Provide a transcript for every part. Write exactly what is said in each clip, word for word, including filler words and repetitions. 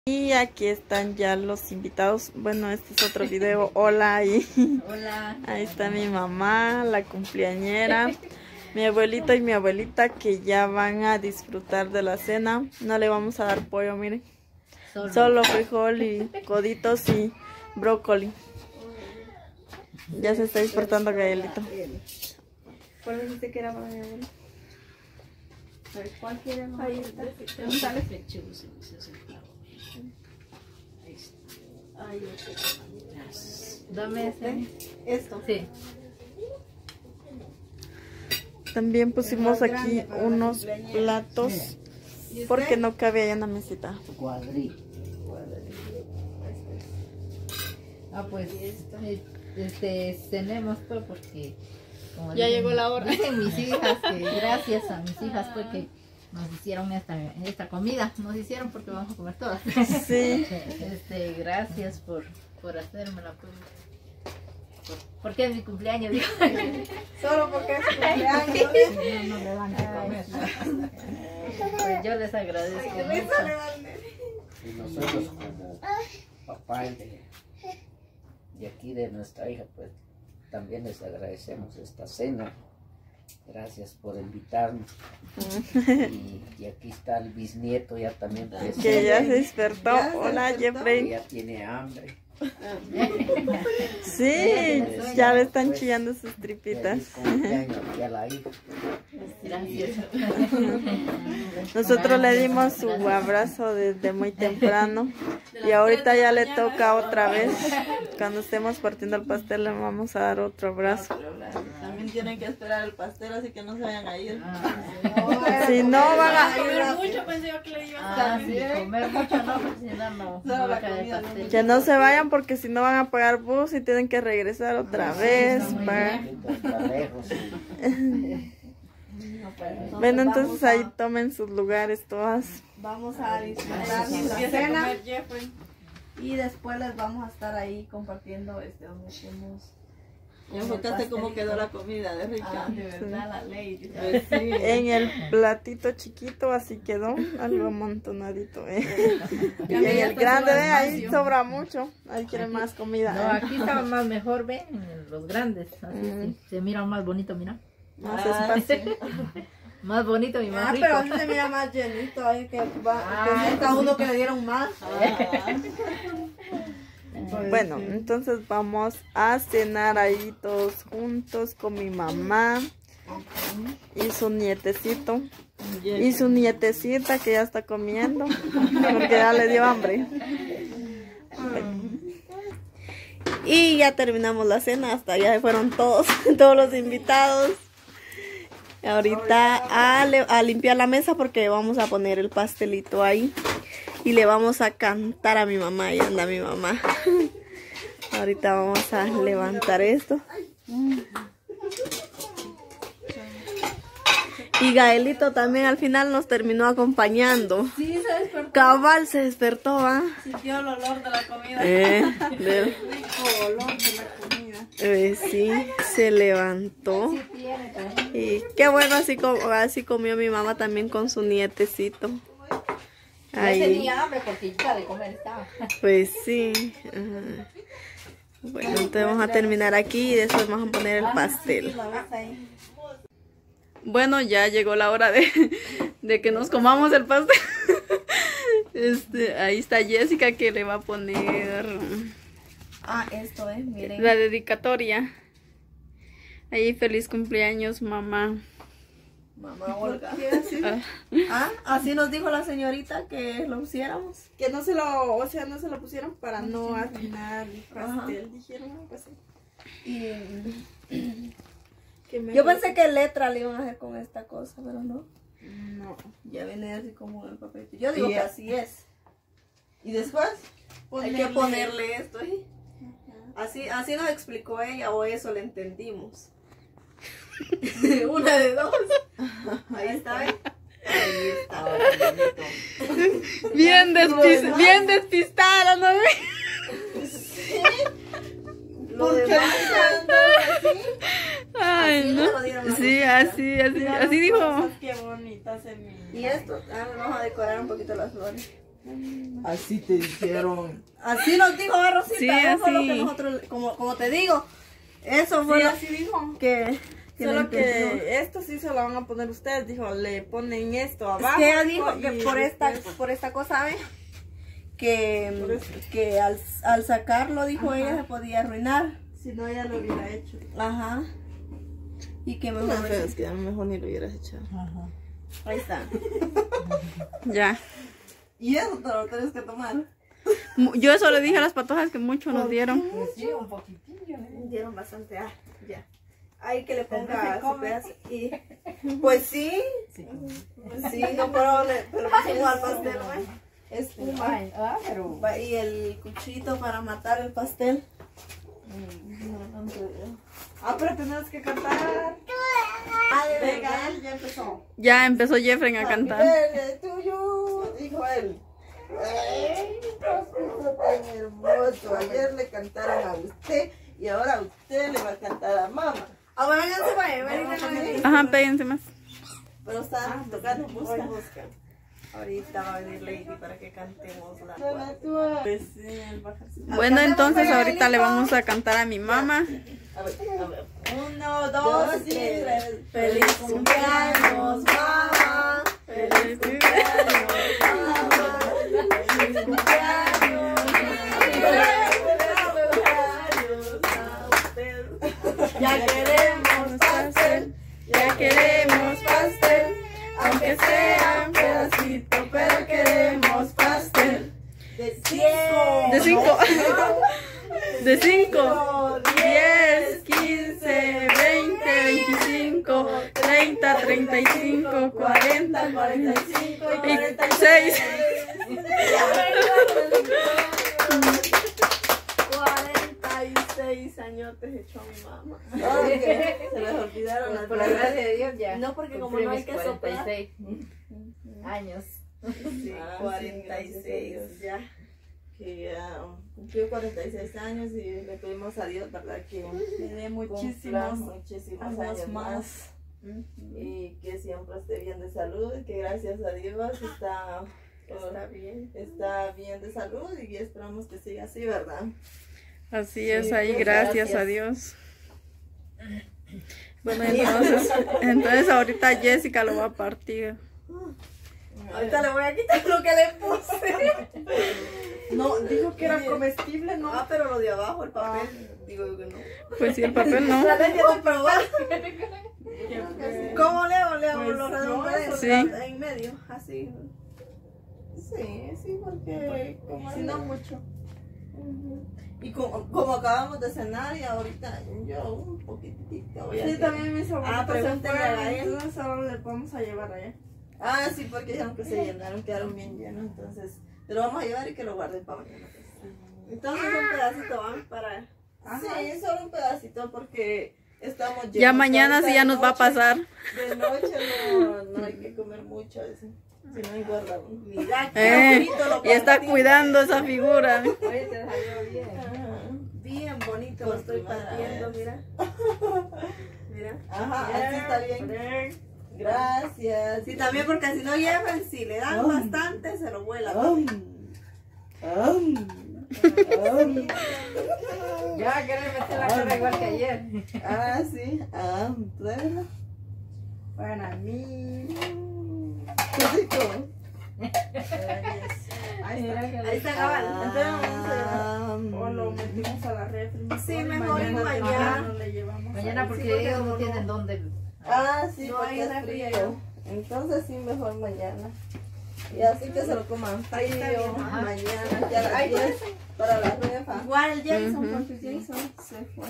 Y aquí están ya los invitados. Bueno, este es otro video. Hola, ahí. Hola. Ahí está mi mamá, la cumpleañera, mi abuelito y mi abuelita que ya van a disfrutar de la cena. No le vamos a dar pollo, miren. Solo, Solo frijol y coditos y brócoli. Ya se está disfrutando Gaelito. ¿Cuál dijiste que era para mi abuelo? ¿Cuál quiere más? Ahí está. Pregúntale. Ahí está. Dame este. Esto. Sí. También pusimos aquí unos platos porque no cabe allá en la mesita. Cuadril. Ah, pues este tenemos pues porque como ya dicen, llegó la hora. Dicen mis hijas que gracias a mis hijas fue que nos hicieron esta, esta comida, nos hicieron porque vamos a comer todas. Sí. Este, gracias por, por hacérmela. Pues. Por, porque es mi cumpleaños, digo. Solo porque es su cumpleaños. No, no le van a comer. Pues yo les agradezco mucho. Y nosotros como papá de, de aquí de nuestra hija, pues también les agradecemos esta cena. Gracias por invitarnos. Y, y aquí está el bisnieto ya también presente. Que ya se despertó. Hola, Jeffrey. Ya tiene hambre. Sí, ya le están chillando sus tripitas. Ya la hija. Gracias. Nosotros le dimos su abrazo desde muy temprano y ahorita ya le toca otra vez. Cuando estemos partiendo el pastel le vamos a dar otro abrazo. También tienen que esperar el pastel, así que no se vayan a ir. Si no van a... comer mucho, pensé yo que le iba a Ah, sí, comer mucho no, porque si no, no, no va a caer el pastel. Que no se vayan porque si no van a pagar bus y tienen que regresar otra vez. Para... Bueno, entonces ahí tomen sus lugares todas. Vamos a disfrutar la cena y después les vamos a estar ahí compartiendo este donde hacemos. Ya enfocaste cómo quedó la comida de rica. Ah, de verdad, la ley. Pues sí. En el platito chiquito así quedó, algo amontonadito. ¿eh? Y en el grande, ¿eh? Ahí sobra mucho. Ahí quieren más comida. No, aquí estaba más mejor, ven, los grandes. Así mm. sí, se mira más bonito, mira. Más ah, espacio. Más bonito y más ah, rico. Pero así se mira más llenito, ahí que va, ah, que sienta uno que le dieron más. Ah. Pues bueno, sí. Entonces vamos a cenar ahí todos juntos con mi mamá y su nietecito y su nietecita que ya está comiendo porque ya le dio hambre. Y ya terminamos la cena, hasta ya fueron todos, todos los invitados. Ahorita a, a limpiar la mesa porque vamos a poner el pastelito ahí. Y le vamos a cantar a mi mamá. Ahí anda mi mamá. Ahorita vamos a levantar esto. Y Gaelito también al final nos terminó acompañando. Sí, se despertó. Cabal se despertó, ¿ah? ¿eh? Sintió el olor de la comida. Eh, del... rico olor de la comida. Eh, sí, se levantó. Y qué bueno, así, com así comió mi mamá también con su nietecito. Ahí. Ya tenía hambre porque ya de comer estaba. Pues sí. Uh, bueno, entonces vamos a terminar aquí y después vamos a poner el pastel. Bueno, ya llegó la hora de, de que nos comamos el pastel. Este, ahí está Jessica que le va a poner ah, esto es, miren. La dedicatoria. Ahí, feliz cumpleaños, mamá. Mamá Olga. Ah. ah, así nos dijo la señorita que lo pusiéramos. Que no se lo, o sea, no se lo pusieron para no arruinar el pastel. Ajá. Dijeron algo así. Y yo pensé que letra le iban a hacer con esta cosa, pero no. No. Ya viene así como el papelito. Yo digo que así es. Y después ponerle... hay que ponerle esto ahí. Así, así nos explicó ella, o eso le entendimos. Una de dos. Ahí está, ¿eh? Ahí está. Bien, despis bien despistada, ¿no? Sí. Lo demás así. Ay, así no. Sí, así, así, así dijo. Qué bonita semilla. Y esto, ah, vamos a decorar un poquito las flores. Así te dijeron. Así nos dijo Rosita, Sí, eso fue lo así. que nosotros, como, como te digo, eso fue Sí, lo así dijo. que, que le Solo entendió. que esto sí se lo van a poner ustedes, dijo, le ponen esto Es abajo. que ella dijo y que por esta, después- por esta cosa, ¿sabe? Que, Por eso. que al, al sacarlo, dijo ella, se podía arruinar. Si no, ella lo hubiera hecho. Ajá. Y que mejor. No, pero es que a lo mejor ni lo hubieras echado. Ahí está. Ya. Y eso te lo tienes que tomar. Mu- Yo eso le dije a las patojas que mucho nos dieron. Pues sí, un poquitillo. ¿eh? Dieron bastante. Ah, ya. Ahí que le ponga se su come. pedazo. Y, pues sí. Sí. Pues sí, no, pero le pero le pusimos al pastel, ¿no? Espuma. Ay, ah, pero... Va- Y el cuchito para matar el pastel. Ah, pero tenemos que cantar. Ah, de Venga, verdad. él ya empezó. Ya empezó Jeffrey a cantar. Verde tuyo, dijo él. Ay, cosito tan hermoso. Ayer le cantaron a usted y ahora a usted le va a cantar a mamá. Ah, bueno, vénganse, vaya, vénganse. Ajá, péguense más. Pero están tocando música. Ahorita va a venir Lady para que cantemos la cuarta. Pues sí, el bajarcito. Bueno, entonces ahorita le vamos a cantar a mi mamá. A ver, a ver. Uno, dos, Dos, tres. tres. Feliz cumpleaños, mamá. Feliz cumpleaños, mamá. Feliz cumpleaños. Ya queremos pastel, Ya queremos pastel, aunque sea un pedacito, pero queremos pastel. De cinco. de cinco. De cinco, diez, quince, veinte, veinticinco, treinta, treinta y cinco, cuarenta, cuarenta y cinco y cuarenta y seis. cuarenta y seis añotes echó a mi mamá. Ok, se les olvidaron las Por la gracia de Dios ya. No, porque como no hay que cumplimos soplar. cuarenta y seis años. Sí, Ah, sí, cuarenta y gracias a seis Dios. ya. Que ya cumplió cuarenta y seis años y le pedimos a Dios, ¿verdad? Que Tiene cumpla muchísimos muchísimos años años más. más. Y que siempre esté bien de salud y que gracias a Dios está, Está bien. está bien de salud y esperamos que siga así, ¿verdad? Así es, Sí, ahí pues, gracias a gracias. Dios. Bueno, entonces, entonces ahorita Jessica lo va a partir. Ahorita le voy a quitar lo que le puse. No, dijo que era comestible, ¿no? Ah, pero lo de abajo, el papel. Digo yo que no. Pues sí, el papel no. La leche de probar. ¿Cómo leo? Leo Pues los no, redondeles sí. en medio, así. Sí, sí, porque como Si no mucho. y como, como acabamos de cenar y ahorita yo un poquitito voy a Sí, hacer. también mis abuelitos Ah, se pregúntale a fueron, él. entonces ahora le vamos a llevar allá. Ah, sí, porque dijeron que se llenaron, quedaron bien llenos, entonces te lo vamos a llevar y que lo guarden para mañana. Entonces un pedacito van para. Sí, solo un pedacito porque estamos llenos. Ya mañana Ahorita sí ya de nos va a noche- pasar. De noche no, no hay que comer mucho, eso, si no engorda uno. Mira, qué Eh, bonito lo y está partí. cuidando esa figura. Oye, te salió bien. Ajá. Bien bonito lo Por estoy primera partiendo, vez. mira. Mira. Ajá, así está bien. Gracias. Sí, también porque si no llevan, si le dan Ay. bastante, se lo vuelan. Am, am, am. Ya, que le metí la cara igual que ayer. Ah, sí. Am, pruébala. Para mí. Qué rico. Ahí está. Ahí está cabal. Entonces vamos a llevar. Am. O lo metimos a la refri. Sí, y mejor mañana, mañana. temprano le llevamos. Mañana ahí. porque Sí, porque ellos no como tienen no- dónde. Ah, sí, No porque hay es refri allá. frío. Entonces sí, mejor mañana. Y así que se lo coman Ahí está frío, bien, ajá. mañana, ya a las diez para la refa. Igual el Jason, Ujú. porque Jason se fue.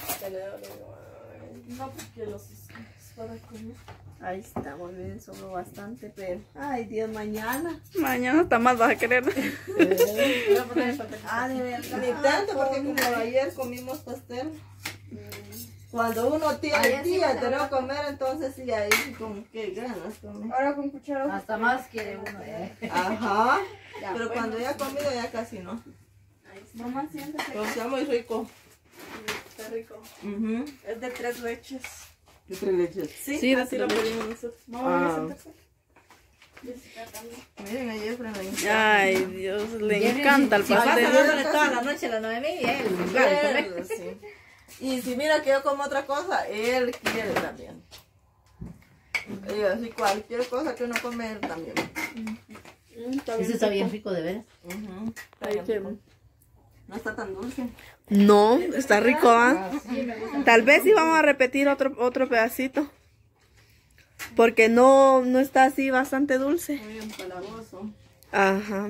No, porque los hicimos para comer. Ahí está, muy bien, sobró bastante, pero. Ay, Dios, mañana. Mañana hasta más vas a querer. Ah, de verdad. Ni tanto, porque como ayer comimos pastel. Cuando uno tiene Ayer sí día me de no comer, entonces sí, ahí sí como que ganas comer. Ahora con cuchara. Hasta más quiere uno. ¿eh? Ajá. Ya, Pero bueno. cuando ya he comido ya casi no. Mamá, siéntate. Pero está muy rico. Está rico. Mhm. Es de tres leches. ¿Qué tres leches? Sí, Sí, de así tres lo leches. pedimos nosotros. Mamá, Ah. siéntate. Miren, a Jeffrey le encanta. Ay, Dios, le Jeffrey, encanta el si pasa pastel. dándole toda la noche a la Noemí, él igual, Él, ¿sabes? sí. Y si mira que yo como otra cosa, él quiere también. Y así cualquier cosa que uno come, él también. Eso está bien rico, de veras. Ujú. Ay, qué- No está tan dulce. No, está rico, ¿ah? Ah, sí, me gusta. Tal vez sí vamos a repetir otro, otro pedacito. Porque no, no está así bastante dulce. Muy empalagoso. Ajá.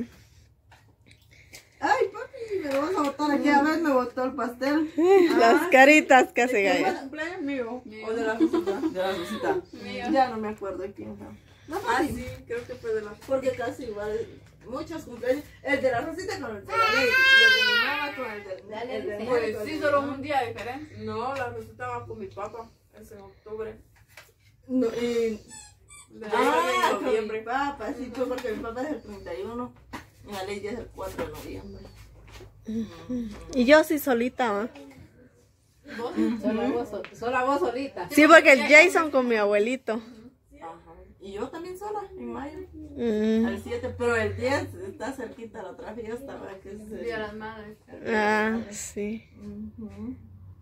Ay, papi, me vas a botar aquí. A ver, me botó el pastel. Las caritas que hace ¿Qué Gaya. fue el cumpleaños mío? ¿O de la Rosita? De la Rosita. Ya no me acuerdo de quién fue. No, Ah, papi, sí, creo que fue de la... porque casi igual. Muchos cumpleaños. El de la Rosita con el de la Ley. Y el de mi mamá con el de, Dale, el de sí. Noel Pues con sí, el de solo mi mamá. un día diferente. No, la receta va con mi papá. Es en octubre. No, y... La Ah, en con mi noviembre. papá, sí, fue porque mi papá es el treinta y uno. Y la Ley ya es el cuatro de noviembre. Y yo sí solita, ¿va? Solo vos, sol- solo vos solita. Sí, porque el Jason con mi abuelito. Ajá. Y yo también sola, en mayo. Mm. Al siete, pero el diez está cerquita la otra fiesta, ¿verdad? Que es el- Día de las madres. Ah, sí. Ujú.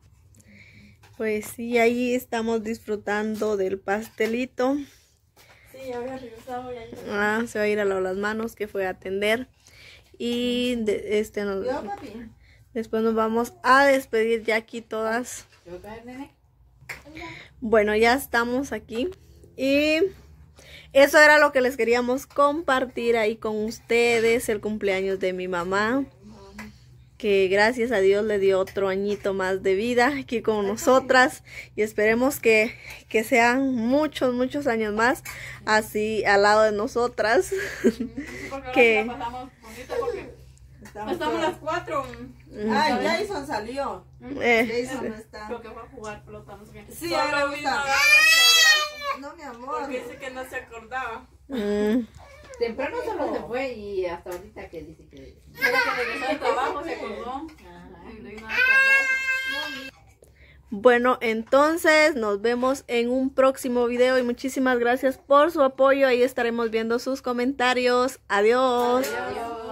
Pues sí, ahí estamos disfrutando del pastelito. Sí, ya había regresado ya. Ah, se va a ir a lavar las manos, que fue a atender. Y de- este nos- Yo, papi. después nos vamos a despedir ya aquí todas. ¿Te voy a caer, nene? Bueno, ya estamos aquí. Y eso era lo que les queríamos compartir ahí con ustedes, el cumpleaños de mi mamá. Que gracias a Dios le dio otro añito más de vida aquí con nosotras. Y esperemos que, que sean muchos, muchos años más así al lado de nosotras. Porque Que- ahora la pasamos bonito porque Estamos estamos todas- las cuatro. Ay, Jason salió. Eh, Jason no está. Creo que fue a jugar pelota, no sé qué. Sí, Solo ahora vino está. a darle su abrazo, No, mi amor. porque dice que no se acordaba. mm, Temprano solo se fue y hasta ahorita que dice que... Pero que regresó al trabajo, se acordó. Ajá. Y le vino a dar su abrazo. Bueno, entonces nos vemos en un próximo video y muchísimas gracias por su apoyo. Ahí estaremos viendo sus comentarios. Adiós. Adiós.